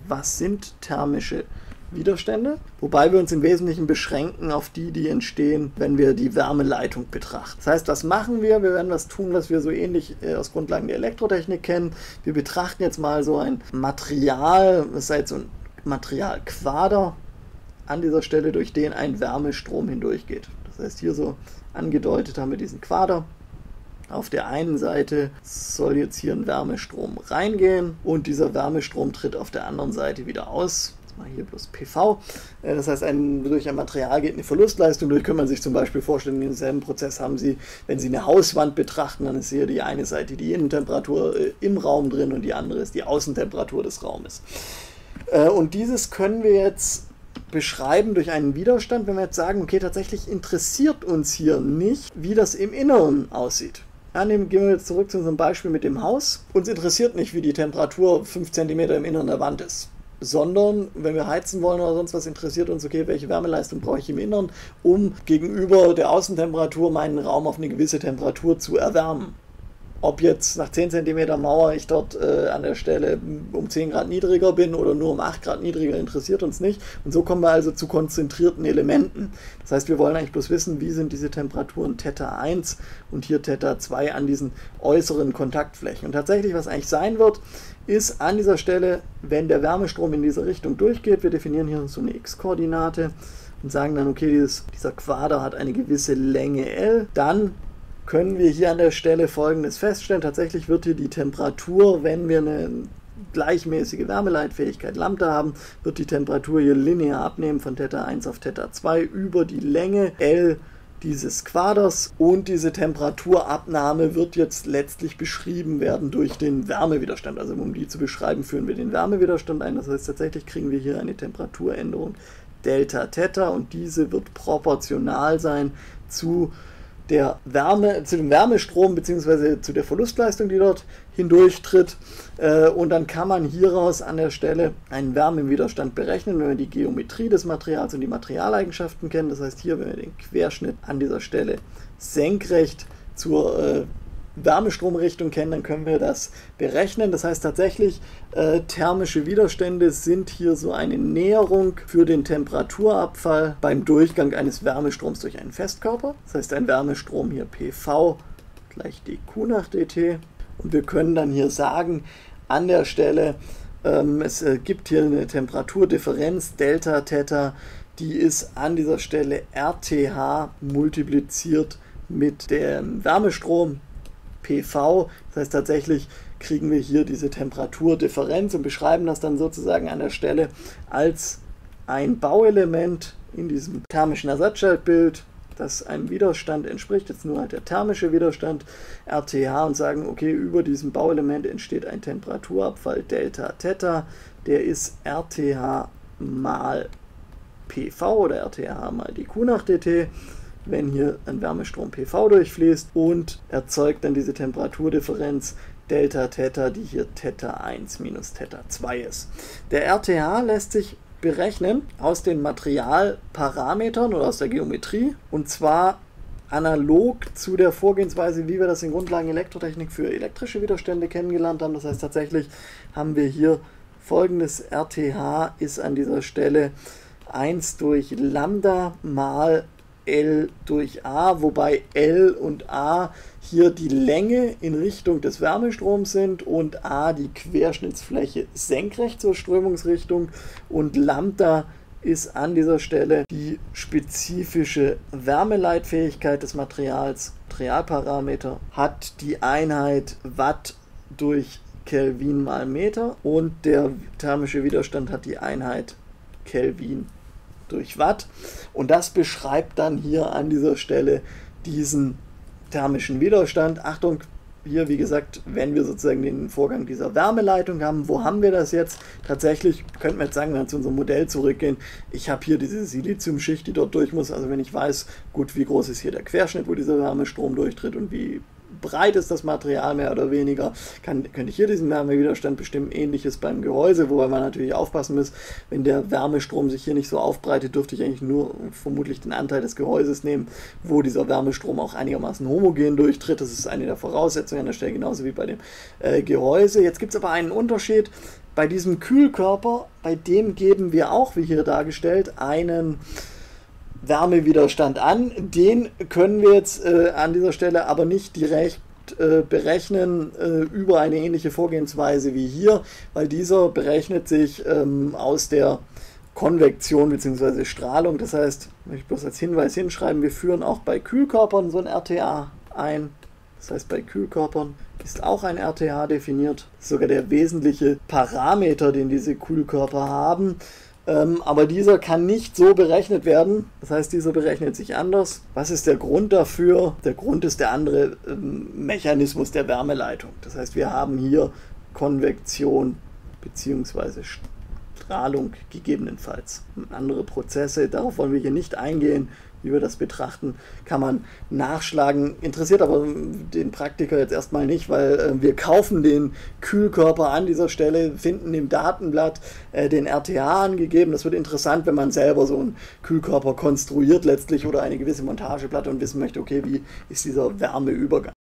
was sind thermische Widerstände, wobei wir uns im Wesentlichen beschränken auf die, die entstehen, wenn wir die Wärmeleitung betrachten. Das heißt, was machen wir? Wir werden was tun, was wir so ähnlich aus Grundlagen der Elektrotechnik kennen. Wir betrachten jetzt mal so ein Material, das ist jetzt so ein Materialquader an dieser Stelle, durch den ein Wärmestrom hindurchgeht. Das heißt, hier so angedeutet haben wir diesen Quader. Auf der einen Seite soll jetzt hier ein Wärmestrom reingehen und dieser Wärmestrom tritt auf der anderen Seite wieder aus. Hier bloß PV. Das heißt, durch ein Material geht eine Verlustleistung durch. Kann man sich zum Beispiel vorstellen, denselben Prozess haben Sie, wenn Sie eine Hauswand betrachten, dann ist hier die eine Seite die Innentemperatur im Raum drin und die andere ist die Außentemperatur des Raumes. Und dieses können wir jetzt beschreiben durch einen Widerstand, wenn wir jetzt sagen, okay, tatsächlich interessiert uns hier nicht, wie das im Inneren aussieht. Ja, gehen wir jetzt zurück zu unserem Beispiel mit dem Haus. Uns interessiert nicht, wie die Temperatur 5 cm im Inneren der Wand ist. Sondern, wenn wir heizen wollen oder sonst was, interessiert uns, okay, welche Wärmeleistung brauche ich im Inneren, um gegenüber der Außentemperatur meinen Raum auf eine gewisse Temperatur zu erwärmen. Ob jetzt nach 10 cm Mauer ich dort an der Stelle um 10 Grad niedriger bin oder nur um 8 Grad niedriger, interessiert uns nicht. Und so kommen wir also zu konzentrierten Elementen. Das heißt, wir wollen eigentlich bloß wissen, wie sind diese Temperaturen Theta 1 und hier Theta 2 an diesen äußeren Kontaktflächen. Und tatsächlich, was eigentlich sein wird, ist an dieser Stelle, wenn der Wärmestrom in diese Richtung durchgeht, wir definieren hier so eine x-Koordinate und sagen dann, okay, dieser Quader hat eine gewisse Länge L, dann können wir hier an der Stelle Folgendes feststellen. Tatsächlich wird hier die Temperatur, wenn wir eine gleichmäßige Wärmeleitfähigkeit Lambda haben, wird die Temperatur hier linear abnehmen von Theta 1 auf Theta 2 über die Länge L dieses Quaders, und diese Temperaturabnahme wird jetzt letztlich beschrieben werden durch den Wärmewiderstand. Also um die zu beschreiben, führen wir den Wärmewiderstand ein. Das heißt, tatsächlich kriegen wir hier eine Temperaturänderung Delta Theta und diese wird proportional sein zu dem Wärmestrom bzw. zu der Verlustleistung, die dort hindurchtritt. Und dann kann man hieraus an der Stelle einen Wärmewiderstand berechnen, wenn wir die Geometrie des Materials und die Materialeigenschaften kennen. Das heißt, hier, wenn wir den Querschnitt an dieser Stelle senkrecht zur Wärmestromrichtung kennen, dann können wir das berechnen. Das heißt tatsächlich, thermische Widerstände sind hier so eine Näherung für den Temperaturabfall beim Durchgang eines Wärmestroms durch einen Festkörper. Das heißt, ein Wärmestrom hier PV gleich dQ nach dt. Und wir können dann hier sagen, an der Stelle, es gibt hier eine Temperaturdifferenz Delta Theta, die ist an dieser Stelle RTH multipliziert mit dem Wärmestrom PV. Das heißt, tatsächlich kriegen wir hier diese Temperaturdifferenz und beschreiben das dann sozusagen an der Stelle als ein Bauelement in diesem thermischen Ersatzschaltbild, das einem Widerstand entspricht, jetzt nur halt der thermische Widerstand RTH, und sagen, okay, über diesem Bauelement entsteht ein Temperaturabfall Delta Theta, der ist RTH mal PV oder RTH mal dQ nach dt, wenn hier ein Wärmestrom PV durchfließt, und erzeugt dann diese Temperaturdifferenz Delta Theta, die hier Theta 1 minus Theta 2 ist. Der RTH lässt sich berechnen aus den Materialparametern oder aus der Geometrie, und zwar analog zu der Vorgehensweise, wie wir das in Grundlagen Elektrotechnik für elektrische Widerstände kennengelernt haben. Das heißt, tatsächlich haben wir hier folgendes: RTH ist an dieser Stelle 1 durch Lambda mal L durch A, wobei L und A hier die Länge in Richtung des Wärmestroms sind und A die Querschnittsfläche senkrecht zur Strömungsrichtung, und Lambda ist an dieser Stelle die spezifische Wärmeleitfähigkeit des Materials. Materialparameter hat die Einheit Watt durch Kelvin mal Meter und der thermische Widerstand hat die Einheit Kelvin durch Watt, und das beschreibt dann hier an dieser Stelle diesen thermischen Widerstand. Achtung, hier wie gesagt, wenn wir sozusagen den Vorgang dieser Wärmeleitung haben, wo haben wir das jetzt? Tatsächlich könnten wir jetzt sagen, wenn wir zu unserem Modell zurückgehen, ich habe hier diese Siliziumschicht, die dort durch muss, also wenn ich weiß, gut, wie groß ist hier der Querschnitt, wo dieser Wärmestrom durchtritt und wie breit ist das Material mehr oder weniger, könnte ich hier diesen Wärmewiderstand bestimmen. Ähnliches beim Gehäuse, wobei man natürlich aufpassen muss, wenn der Wärmestrom sich hier nicht so aufbreitet, dürfte ich eigentlich nur vermutlich den Anteil des Gehäuses nehmen, wo dieser Wärmestrom auch einigermaßen homogen durchtritt. Das ist eine der Voraussetzungen an der Stelle, genauso wie bei dem Gehäuse. Jetzt gibt es aber einen Unterschied. Bei diesem Kühlkörper Bei dem geben wir auch, wie hier dargestellt, einen Wärmewiderstand an. Den können wir jetzt an dieser Stelle aber nicht direkt berechnen über eine ähnliche Vorgehensweise wie hier, weil dieser berechnet sich aus der Konvektion bzw. Strahlung. Das heißt, möchte ich bloß als Hinweis hinschreiben, wir führen auch bei Kühlkörpern so ein RTA ein. Das heißt, bei Kühlkörpern ist auch ein RTA definiert. Das ist sogar der wesentliche Parameter, den diese Kühlkörper haben. Aber dieser kann nicht so berechnet werden. Das heißt, dieser berechnet sich anders. Was ist der Grund dafür? Der Grund ist der andere Mechanismus der Wärmeleitung. Das heißt, wir haben hier Konvektion bzw. Strahlung gegebenenfalls. Andere Prozesse, darauf wollen wir hier nicht eingehen. Wie wir das betrachten, kann man nachschlagen. Interessiert aber den Praktiker jetzt erstmal nicht, weil wir kaufen den Kühlkörper an dieser Stelle, finden im Datenblatt den RTA angegeben. Das wird interessant, wenn man selber so einen Kühlkörper konstruiert letztlich oder eine gewisse Montageplatte und wissen möchte, okay, wie ist dieser Wärmeübergang.